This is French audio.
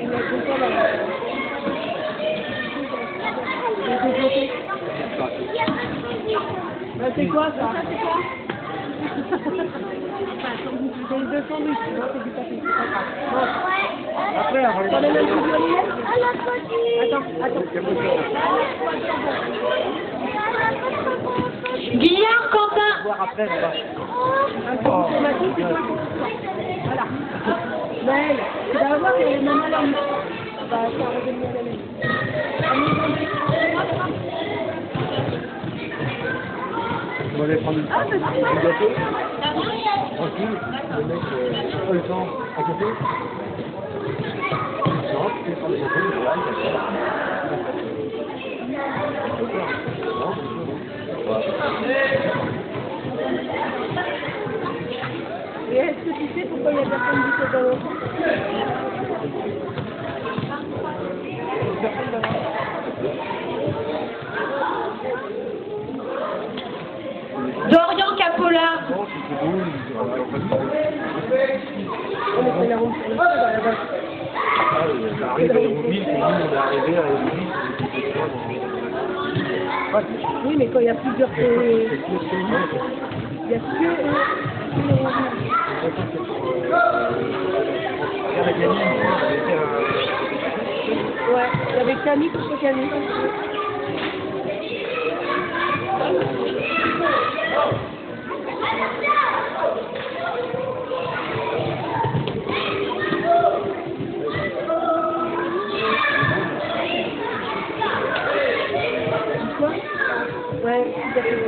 C'est quoi ça? C'est deux sandwichs, non, c'est du café, c'est pas grave. Après, on va les donner. Attends. Guillaume, Quentin. Voir après, on va. Automatique, c'est quoi? Voilà. Belle, tu vas voir que maman l'a mis. Bah, ça va revenir la même. On va aller prendre du gâteau. Tranquille, le mec pas le temps à côté. Non, tu peux prendre des gâteaux, Et est-ce que tu sais pourquoi il y a personne du côté? Dorian Capola. Oui, mais quand il y a plusieurs... Il y a que... Ouais, il y avait Camille contre Camille. Quoi? Ouais, tout à fait.